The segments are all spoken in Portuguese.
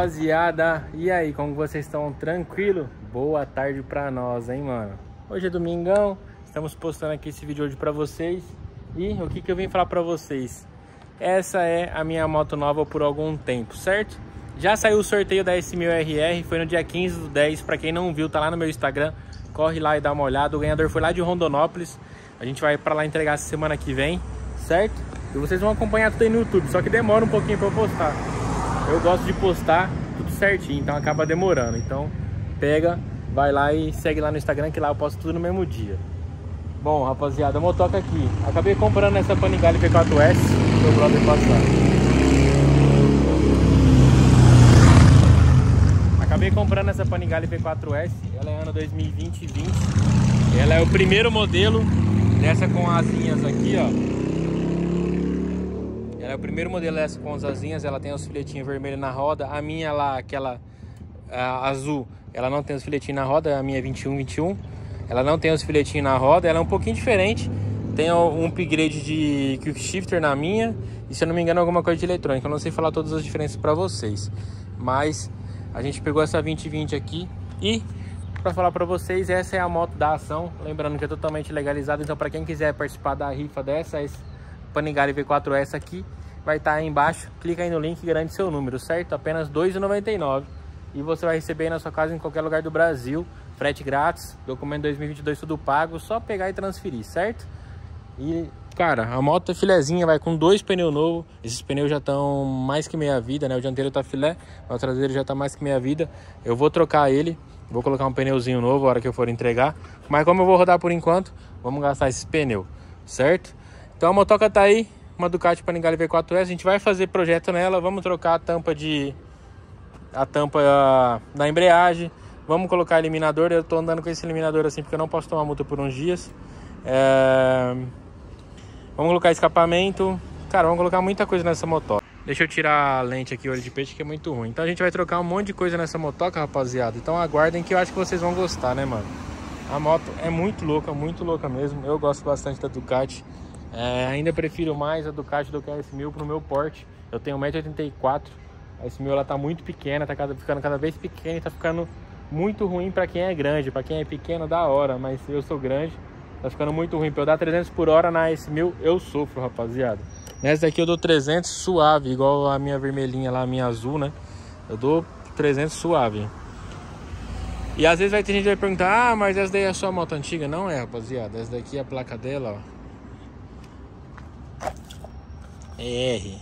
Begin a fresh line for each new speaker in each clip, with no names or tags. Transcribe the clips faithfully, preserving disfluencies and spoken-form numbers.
rapaziada, e aí, como vocês estão? Tranquilo? Boa tarde pra nós, hein, mano? Hoje é domingão, estamos postando aqui esse vídeo hoje pra vocês. E o que que eu vim falar pra vocês? Essa é a minha moto nova por algum tempo, certo? Já saiu o sorteio da S mil R R, foi no dia quinze do dez. Pra quem não viu, tá lá no meu Instagram, corre lá e dá uma olhada. O ganhador foi lá de Rondonópolis. A gente vai pra lá entregar essa semana que vem, certo? E vocês vão acompanhar tudo aí no YouTube, só que demora um pouquinho pra eu postar. Eu gosto de postar tudo certinho, então acaba demorando. Então pega, vai lá e segue lá no Instagram, que lá eu posto tudo no mesmo dia. Bom, rapaziada, a motoca aqui. Acabei comprando essa Panigale V quatro S, meu brother passar. Acabei comprando essa Panigale V quatro S, ela é ano dois mil e vinte e vinte. Ela é o primeiro modelo dessa com asinhas aqui, ó. Ela é o primeiro modelo dessa com as asinhas, ela tem os filetinhos vermelhos na roda. A minha lá, aquela a, azul, ela não tem os filetinhos na roda, a minha é vinte e um, vinte e um. Ela não tem os filetinhos na roda, ela é um pouquinho diferente. Tem um upgrade de quick shifter na minha e, se eu não me engano, alguma coisa de eletrônica. Eu não sei falar todas as diferenças para vocês, mas a gente pegou essa vinte e vinte aqui e, para falar para vocês, essa é a moto da ação. Lembrando que é totalmente legalizada, então para quem quiser participar da rifa dessa, esse Panigale V quatro S aqui, vai estar aí embaixo. Clica aí no link e garante seu número, certo? Apenas dois reais e noventa e nove centavos. E você vai receber aí na sua casa, em qualquer lugar do Brasil. Frete grátis, documento dois mil e vinte e dois tudo pago, só pegar e transferir, certo? E, cara, a moto é filezinha, vai com dois pneus novos. Esses pneus já estão mais que meia vida, né? O dianteiro tá filé, o traseiro já tá mais que meia vida. Eu vou trocar ele, vou colocar um pneuzinho novo na hora que eu for entregar. Mas como eu vou rodar por enquanto, vamos gastar esses pneus, certo? Então a motoca tá aí, uma Ducati Panigale V quatro S. A gente vai fazer projeto nela, vamos trocar a tampa de a tampa a, da embreagem, vamos colocar eliminador. Eu tô andando com esse eliminador assim porque eu não posso tomar multa por uns dias. É... Vamos colocar escapamento. Cara, vamos colocar muita coisa nessa motoca. Deixa eu tirar a lente aqui, olho de peixe, que é muito ruim. Então a gente vai trocar um monte de coisa nessa motoca, rapaziada. Então aguardem que eu acho que vocês vão gostar, né, mano? A moto é muito louca, muito louca mesmo. Eu gosto bastante da Ducati. É, ainda prefiro mais a Ducati do que a S mil pro meu porte. Eu tenho um metro e oitenta e quatro. A S mil ela tá muito pequena, tá cada, ficando cada vez pequena e tá ficando muito ruim pra quem é grande. Pra quem é pequeno, da hora, mas eu sou grande, tá ficando muito ruim. Pra eu dar trezentos por hora na S mil, eu sofro, rapaziada. Nessa daqui eu dou trezentos suave, igual a minha vermelhinha lá, a minha azul, né? Eu dou trezentos suave. E às vezes vai ter gente que vai perguntar: ah, mas essa daí é só moto antiga? Não é, rapaziada. Essa daqui é a placa dela, ó. É R.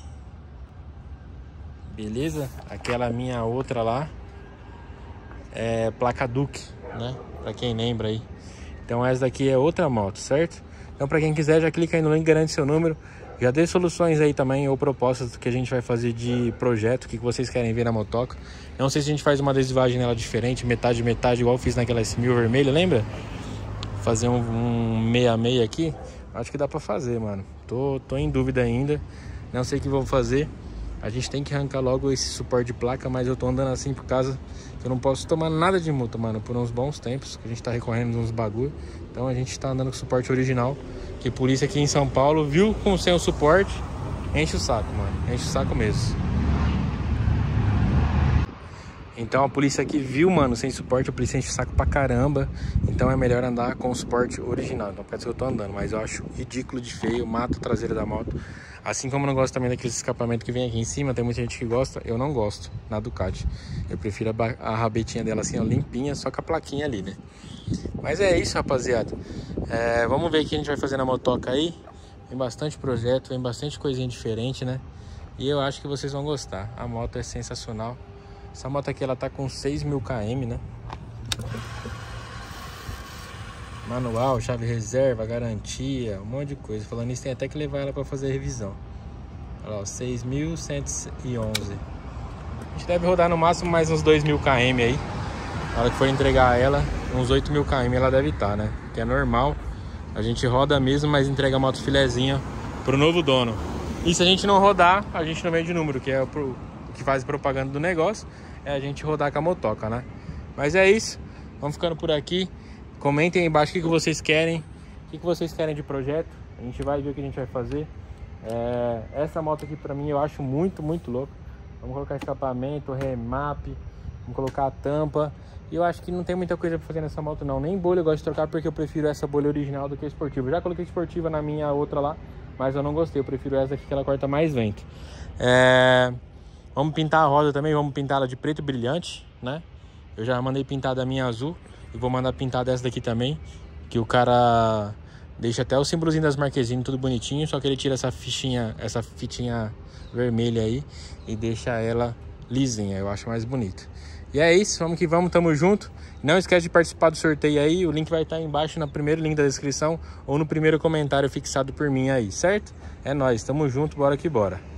Beleza? Aquela minha outra lá é placa Duke, né? Pra quem lembra aí. Então essa daqui é outra moto, certo? Então pra quem quiser, já clica aí no link, garante seu número. Já dê soluções aí também, ou propostas que a gente vai fazer de projeto, o que vocês querem ver na motoca. Não sei se a gente faz uma adesivagem nela diferente, metade metade, igual eu fiz naquela S mil vermelha, lembra? Fazer um, um meia meia aqui. Acho que dá pra fazer, mano. Tô, tô em dúvida ainda. Não sei o que vou fazer. A gente tem que arrancar logo esse suporte de placa, mas eu tô andando assim por causa que eu não posso tomar nada de multa, mano, por uns bons tempos, que a gente tá recorrendo uns bagulho. Então a gente tá andando com suporte original, que polícia aqui em São Paulo viu com sem o suporte, enche o saco, mano. Enche o saco mesmo. Então a polícia aqui viu, mano, sem suporte, a polícia enche o saco pra caramba. Então é melhor andar com o suporte original. Então por isso que eu tô andando, mas eu acho ridículo de feio, mato a traseira da moto. Assim como eu não gosto também daqueles escapamentos que vem aqui em cima, tem muita gente que gosta, eu não gosto na Ducati. Eu prefiro a, a rabetinha dela assim, ó, limpinha, só com a plaquinha ali, né? Mas é isso, rapaziada. É, vamos ver o que a gente vai fazer na motoca aí. Tem bastante projeto, tem bastante coisinha diferente, né? E eu acho que vocês vão gostar. A moto é sensacional. Essa moto aqui, ela tá com seis mil quilômetros, né? Manual, chave reserva, garantia, um monte de coisa. Falando nisso, tem até que levar ela para fazer a revisão. Olha lá, seis mil cento e onze. A gente deve rodar no máximo mais uns dois mil quilômetros aí. Na hora que for entregar ela, uns oito mil quilômetros ela deve estar, né? Que é normal. A gente roda mesmo, mas entrega a moto filezinha pro novo dono. E se a gente não rodar, a gente não vende número, que é o que faz propaganda do negócio, é a gente rodar com a motoca, né? Mas é isso. Vamos ficando por aqui. Comentem aí embaixo o que, que vocês querem, o que, que vocês querem de projeto. A gente vai ver o que a gente vai fazer. É, essa moto aqui pra mim eu acho muito, muito louca. Vamos colocar escapamento, remap, vamos colocar a tampa. E eu acho que não tem muita coisa pra fazer nessa moto não. Nem bolha eu gosto de trocar porque eu prefiro essa bolha original do que a esportiva. Eu já coloquei esportiva na minha outra lá, mas eu não gostei. Eu prefiro essa aqui que ela corta mais vento. É... Vamos pintar a roda também, vamos pintar ela de preto brilhante, né? Eu já mandei pintar da minha azul e vou mandar pintar dessa daqui também. Que o cara deixa até o símbolozinho das Marquezine tudo bonitinho, só que ele tira essa fichinha, essa fitinha vermelha aí e deixa ela lisinha, eu acho mais bonito. E é isso, vamos que vamos, tamo junto. Não esquece de participar do sorteio aí, o link vai estar embaixo no primeiro link da descrição ou no primeiro comentário fixado por mim aí, certo? É nóis, tamo junto, bora que bora.